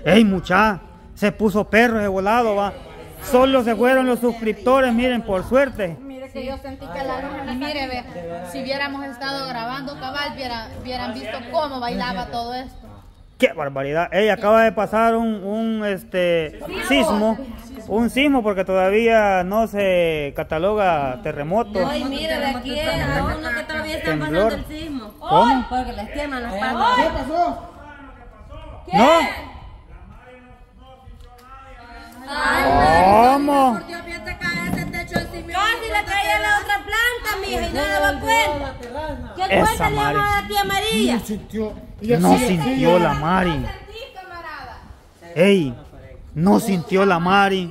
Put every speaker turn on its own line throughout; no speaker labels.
¡Ey, mucha! Se puso perro de volado, va. Solo se fueron los suscriptores, miren, por suerte.
Mire que yo sentí que la luz... Y mire, ve, si hubiéramos estado grabando cabal, hubieran visto cómo bailaba todo esto.
¡Qué barbaridad! Ey, acaba de pasar un sismo. Un sismo porque todavía no se cataloga terremoto.
Ay, mire, de aquí a uno que todavía están pasando el sismo.
¿Cómo?
Porque les queman las patas.
¿Qué pasó?
¿No?
¿Cómo? Por Dios, ya te cae ese techo encima. Casi le caía la otra planta, mija, y no daba cuenta. ¿Qué cuenta le llama a la tía María?
No sintió la Mari. Ey, no sintió la Mari.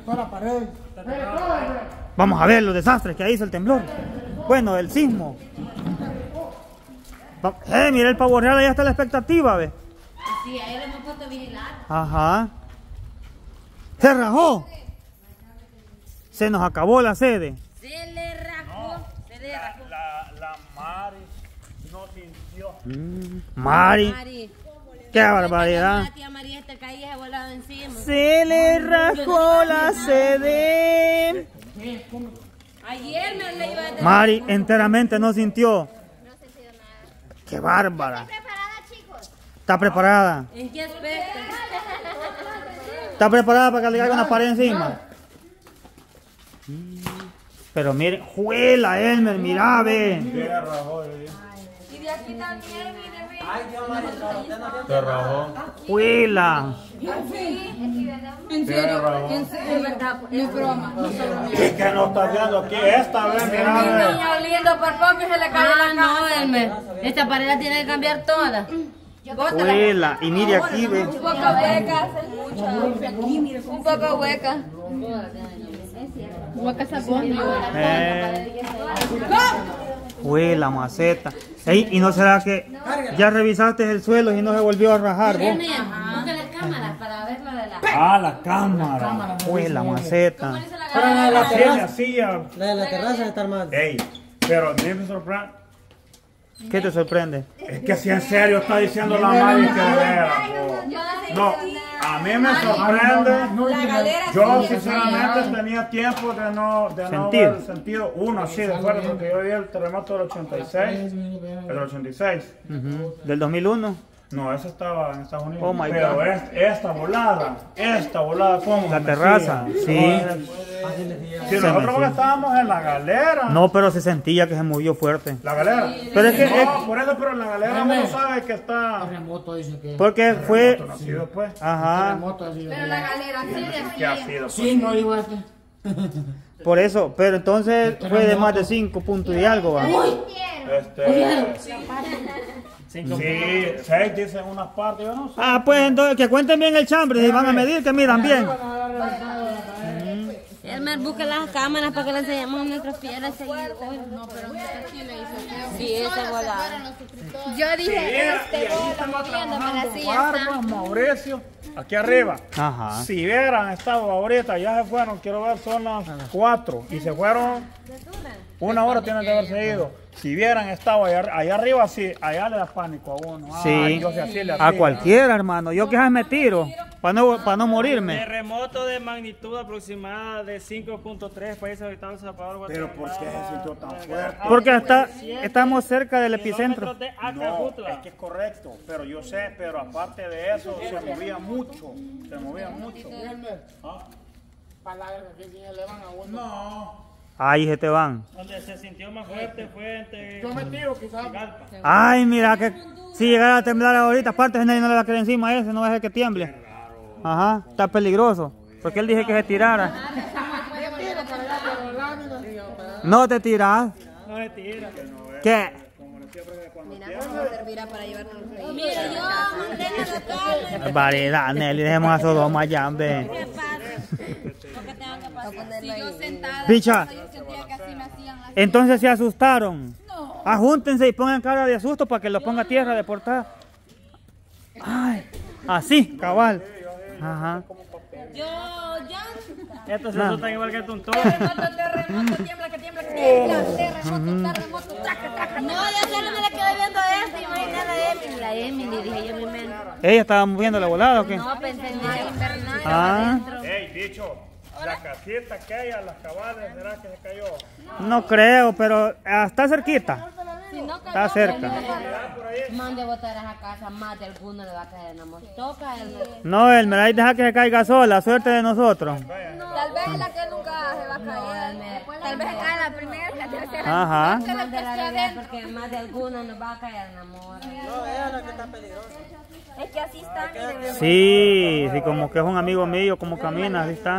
Vamos a ver los desastres que hizo el temblor. Bueno, el sismo. Mira el pavo real, ya está la expectativa, ve.
Sí, ahí le hemos puesto a vigilar.
Ajá. Se rajó. Se nos acabó la sede.
Se le rajó. Se le rajó.
La Mari no sintió.
Mari. Qué barbaridad.
La tía María te caía y volaba encima.
Se le rajó la sede.
Ayer me le iba a decir.
Mari enteramente no sintió. Qué bárbara.
¿Están preparadas, chicos?
Está preparada.
¿En qué aspecto?
Está preparada para que le caiga una pared encima. Pero miren, juela Elmer, mira, ve.
Y de aquí también, mire, ve.
Se rajó.
Juela.
En serio, en verdad, no es broma.
Es que no está viendo aquí esta vez, mira.
Niño lindo, por poco se le cae la no, Elmer. Esta pared la tiene que cambiar toda.
Juela. Y mire aquí, ve.
Un poco hueca, un poco hueca. Hueca sabón.
Juela, maceta. Ey, ¿y no será que ya revisaste el suelo y no se volvió a rajar, vos?
Busca la cámara para ver lo de la...
Ah, la cámara.
Juela, maceta.
Pero la de la
Así,
terraza.
así ya.
La de la terraza está mal.
Ey, pero a mí me sorprende.
¿Qué te sorprende?
Es que si en serio está diciendo la Mari que de veras. No, a mí me sorprende. Yo sinceramente tenía tiempo de no haber sentido uno así de fuerte, porque yo vi el terremoto del 86. El del 86.
¿Del 2001?
No, ese estaba en Estados Unidos.
Oh my
pero
God.
esta volada, ¿cómo?
La
me
terraza,
decía?
sí.
Si nosotros porque estábamos en la galera.
No, pero se sentía que se movió fuerte.
La galera.
Pero es que...
No, por eso, pero en la galera uno sabe que está.
Terremoto dice que.
Porque fue...
Nacido después.
Ajá.
Terremoto ha sido.
Pero la galera sí
¿Qué ha
decía.
sido?
Sí, no digo este.
Por eso, pero entonces fue de más de 5 puntos y algo, va.
Sí, 6 dicen unas partes, yo no sé.
Ah, pues entonces que cuenten bien el chambre, si van a medir, que midan bien.
Elmer, busca las cámaras para que le enseñemos a nuestros fieles seguidores.
No, pero aquí le hizo feo.
Sí, esa volada.
Yo dije,
Estaba
moviéndome la silla.
Barbas, Mauricio, aquí arriba.
Ajá.
Si hubieran estado ahorita, ya se fueron, quiero ver, son las 4 y se fueron. 1 hora tienen que haberse ido. Si hubieran estado allá arriba, sí, allá le da pánico a uno.
Sí,
Ay, yo sé, así le
a
hacía.
cualquiera, hermano. Yo que me tiro, para no morirme.
Terremoto de magnitud aproximada de 5.3 países habitados El Salvador,
Pero
Guatemala.
¿por qué se sintió tan fuerte?
Porque estamos cerca del epicentro.
Kilómetros de
No,
Acajutla.
es que es correcto, pero yo sé, pero aparte de eso, se movía mucho. Se movía mucho. ¿Ah?
Palabras que se elevan a uno.
No.
Ahí se te van.
Donde se sintió más fuerte fue entre
Yo me tiro quizás.
Galpa.
Ay, mira que si llegara a temblar ahorita, aparte nadie no le va a quedar encima a ese, no va a dejar que tiemble. Ajá, está peligroso. Porque él dije que se tirara. No te tiras.
No se tira.
¿Qué?
Mira cómo servirá para llevarnos los. Mira, yo mantengo la calma.
Variedad, Nelly, dejemos a Sodoma ya, hombre.
¿Qué pasa? Porque tengo que pasar.
Si yo sentada,
Picha,
yo sentía que así me hacían las...
entonces se asustaron.
No.
Ajúntense y pongan cara de asusto para que los ponga a tierra de portada. Ay, así, cabal. Ajá.
Yo.
Estos se asustan igual que el tontón.
Terremoto, tiembla, que tiembla, que
No, yo solo me la quedé viendo esto y imaginé a Emily. La Emily, dije yo en mi mente.
¿Ella estaba moviendo la volada o qué?
No, pensé en la invernal.
Ah,
Ey, bicho, la casita aquella, las cabales, ¿será que se cayó?
no creo, pero está cerquita. Está cerca.
Mande a botar a esa casa, más de alguno le va a caer en la mostoca.
No, el Meray deja que se caiga sola, suerte de nosotros.
Tal vez es la que nunca se va a caer. Tal vez se cae la primera y la tercera.
Ajá.
Porque más de alguno nos va a caer en amor.
Es que así está, mire.
Sí, sí, como que es un amigo mío, como camina, así está.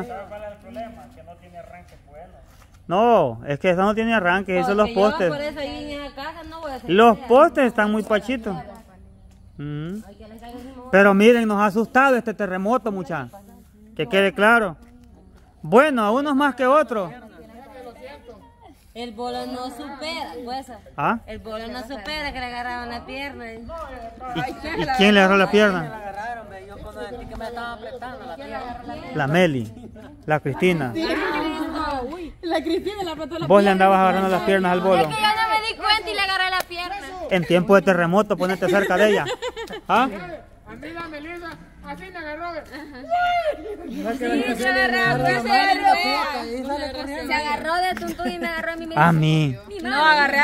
No, es que eso no tiene arranque, esos son los postes.
Por eso ahí en esa casa no voy a hacer.
Los postes están muy pachitos. Pero miren, nos ha asustado este terremoto, muchachos. Que quede claro. Bueno, a unos más que otros.
El bolo no supera, pues.
¿Ah?
El bolo no supera que le agarraban la pierna.
¿Y quién le agarró la pierna? La Meli, la Cristina.
La Cristina le apretó la
Vos le andabas agarrando las piernas al bolo.
Es que yo no me di cuenta y le agarré la pierna.
En tiempo de terremoto, ponete cerca de ella. ¿Ah?
A mí la Melissa, así me agarró.
Se agarró de Tuntún y me agarró a mí mismo.
A mí.
No, agarré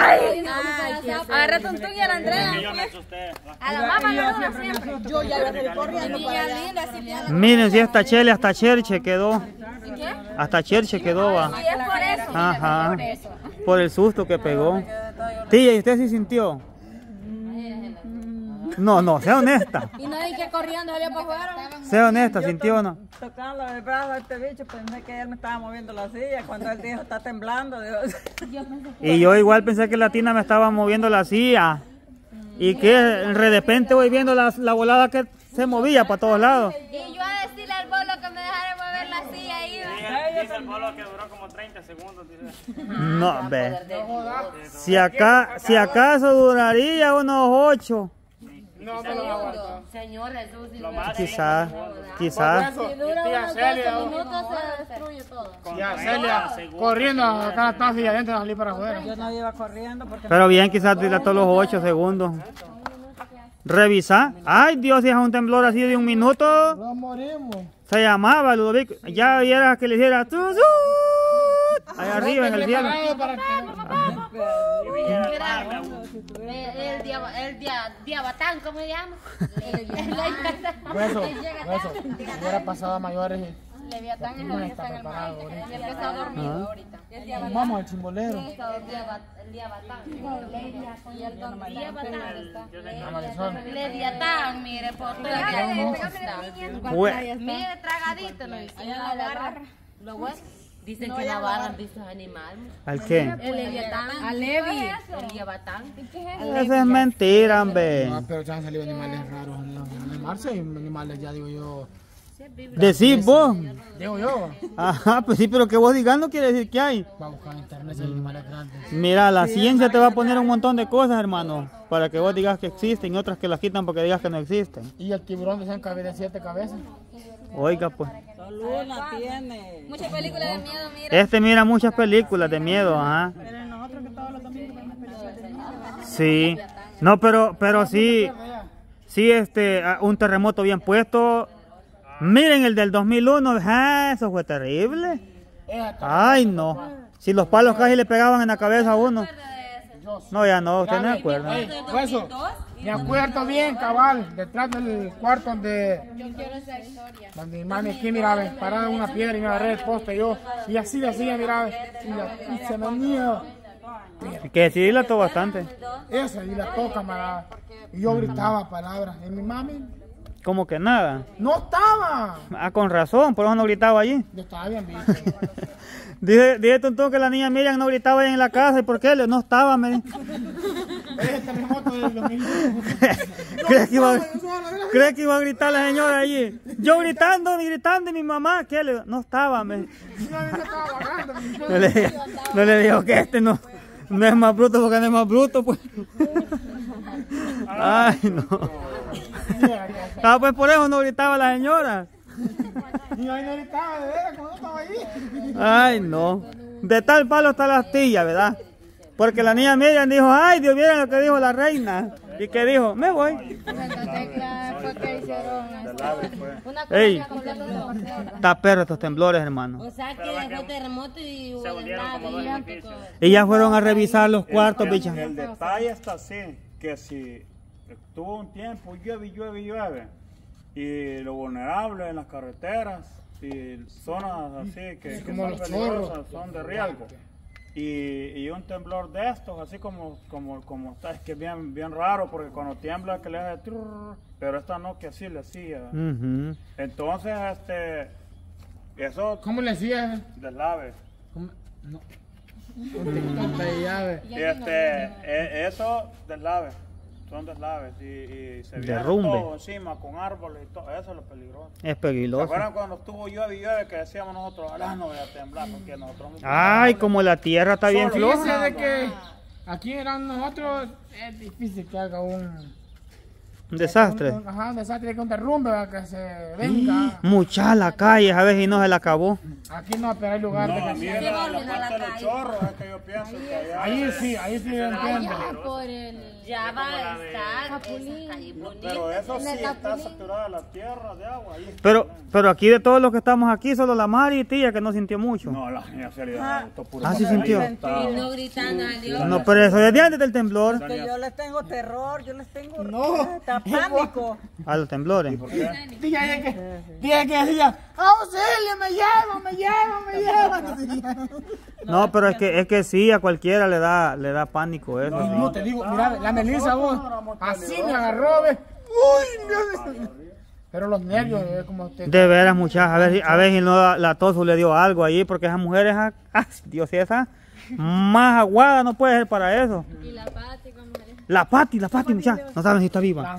a Tuntún y a la Andrea. A la mamá no siempre. Yo ya lo estoy corriendo para allá.
Miren, si esta Chele hasta Cherche quedó.
¿Qué?
Hasta Cherche quedó, va.
Sí, es por eso.
Ajá. Por el susto que pegó. Tía, ¿y usted sí sintió? No, sea honesta.
Y no hay que corriendo salió para afuera.
Sea honesta, ¿sintió o no?
Tocando el brazo a este bicho, pensé que él me estaba moviendo la silla. Cuando él dijo, está temblando, Dios.
Y yo igual pensé que la tina me estaba moviendo la silla. Y que de repente voy viendo la volada que se movía para todos lados.
Y yo a decirle al bolo que me dejara mover la silla ahí.
Dice el bolo que duró como 30 segundos.
No, ve. Si acaso duraría unos 8.
No me lo aguanto.
Señor Jesús,
Quizás.
Tía Celia,
Se destruye todo.
tía Celia, corriendo acá está y adentro salí para afuera.
Yo no iba corriendo porque
Pero bien, quizás dilató los 8 segundos. Revisa. Ay, Dios, si es un temblor así de 1 minuto.
Nos morimos.
Se llamaba Ludovico. Ya viera que le hiciera. Allá arriba en el cielo.
el diabatán, ¿cómo se llama?
Eso, hubiera pasado a mayores.
Leviatán es el que está en el mar. Y el que está dormido ahorita.
Vamos al chimbolero.
El diabatán. Y el diabatán. Leviatán, mire, por mire, tragadito, ¿no? Ahí en la barra.
Lo bueno. Dicen que la barra han visto animales.
¿Al qué?
El Leviatán. A Levi.
El diabatán.
Eso es mentira, hombre.
No, pero ya han salido animales raros en el mar, sí, animales ya digo yo.
Decís vos.
Digo yo.
Ajá, pues sí, pero que vos digas no quiere decir que hay.
Va a buscar en internet si hay animales grandes.
Mira, la ciencia te va a poner un montón de cosas, hermano, para que vos digas que existen y otras que las quitan porque digas que no existen.
Y el tiburón decían que había de 7 cabezas.
Oiga, pues.
solo una tiene.
Muchas películas de miedo, mira.
Este mira muchas películas de miedo, ajá.
Pero en nosotros que todos los domingos vemos películas de miedo.
Sí. No, pero sí, un terremoto bien puesto. Miren el del 2001, eso fue terrible. Ay, no. Si los palos casi le pegaban en la cabeza a uno. No, ya no, usted no se acuerda.
Eso, me acuerdo bien, cabal, detrás del cuarto donde mi mami aquí, mira, parada en una piedra y me agarré el poste yo. Y así le hacía, mira, y se venía.
Que sí dilató bastante.
Esa, y la toca, camarada. Y yo gritaba palabras. Y mi mami
Como que nada.
no estaba.
Ah, con razón, por eso no gritaba allí.
Yo estaba bien visto.
Dije Tontón que la niña Miriam no gritaba ahí en la casa. ¿Y por qué? No estaba, me dijo.
Ese terremoto del 2000.
¿Crees que iba a gritar la señora allí? Yo gritando y mi mamá, ¿qué? No estaba, me. No le digo que este no es más bruto porque no es más bruto, pues. Ay, no. Ah, pues por eso no gritaba la señora.
Y ahí no gritaba, de veras, cuando estaba ahí.
Ay, no. De tal palo está la astilla, ¿verdad? Porque la niña Miriam dijo, ay, Dios, vieron lo que dijo la reina. ¿Y qué dijo? Me voy. Ey, está perro estos temblores, hermano.
O sea que dejó terremoto y hubo
Y ya fueron a revisar los cuartos, bicha.
El detalle está así, que si tuvo un tiempo, llueve, y lo vulnerable en las carreteras, y zonas así que
como
son
los
peligrosas,
chorros.
son de riesgo. Y un temblor de estos, así como está, es que es bien raro, porque cuando tiembla que le hace trrr, pero esta no, que así le hacía. Entonces, eso
¿Cómo le hacías?
deslave.
No. Tonta de llave.
Eso deslave, son deslaves y se viene
Derrumbe.
todo encima con árboles y todo, eso es lo peligroso.
Es
¿Se
peligroso.
acuerdan cuando estuvo llueve que decíamos nosotros, no voy a temblar porque nosotros no
Ay, como la tierra está bien
Solo
floja.
Fíjese de que aquí eran nosotros, es difícil que haga un
desastre.
Un desastre, que un derrumbe, ¿verdad? Que se venga.
Mucha la calle, a ver si no se la acabó.
Aquí no, pero hay lugar de
a
que
mí
sí.
la parte de los chorros es que yo pienso que allá
Ahí sí yo entiendo.
Por el...
Ya va a estar.
pero eso sí está saturada la tierra de agua ahí.
Pero aquí de todos los que estamos aquí, solo la Mari y tía que no sintió mucho.
No, la niña se le da puro.
Ah, sí sintió.
Y no gritando a Dios.
No, pero eso desde antes del temblor.
Que yo les tengo terror, yo les tengo pánico.
A los temblores.
Tía que decía, auxilio, me llevan.
No, pero es que sí, a cualquiera le da pánico eso.
No, te digo, mira, la Melissa vos, así me agarró, ¿ves? Uy, Dios. Pero los nervios, como usted.
De veras, muchachas, a ver si no la Tosu le dio algo ahí, porque esas mujeres, Dios, esa más aguada no puede ser para eso.
Y la Pati, ¿cómo es?
La Pati, muchachas, no saben si está viva.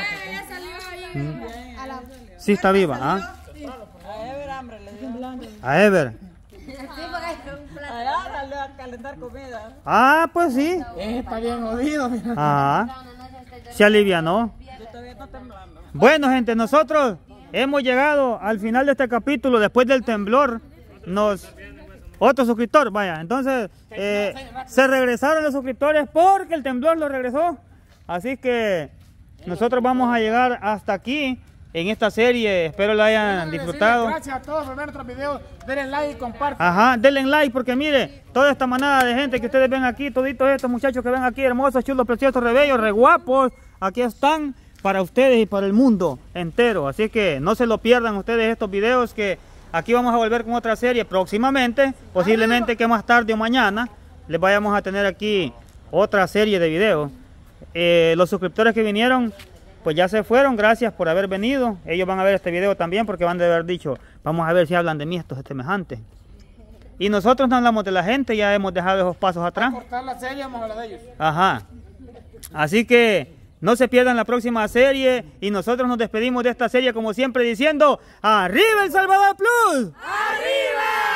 Sí está viva, ¿ah?
A Ever hambre le dio.
A Ever.
Allá dale a calentar comida.
Ah, pues sí.
Está bien jodido, mira.
Ajá. Se alivianó.
Yo todavía estoy temblando.
Bueno, gente, nosotros hemos llegado al final de este capítulo. Después del temblor, otro suscriptor, vaya. Entonces, se regresaron los suscriptores porque el temblor los regresó. Así que nosotros vamos a llegar hasta aquí en esta serie. Espero la hayan disfrutado.
Gracias a todos por ver nuestros videos. Denle like y compartan.
Ajá, denle like porque mire, toda esta manada de gente que ustedes ven aquí, toditos estos muchachos que ven aquí, hermosos, chulos, preciosos, rebellos, re guapos, aquí están para ustedes y para el mundo entero. Así que no se lo pierdan ustedes estos videos, que aquí vamos a volver con otra serie próximamente, posiblemente que más tarde o mañana les vayamos a tener aquí otra serie de videos. Los suscriptores que vinieron pues ya se fueron, gracias por haber venido. Ellos van a ver este video también porque van de haber dicho, vamos a ver si hablan de mí estos semejantes. Y nosotros no hablamos de la gente, ya hemos dejado esos pasos atrás.
Cortar la serie, vamos a hablar de ellos.
Ajá. Así que no se pierdan la próxima serie y nosotros nos despedimos de esta serie como siempre diciendo, ¡Arriba El Salvador Plus!
¡Arriba!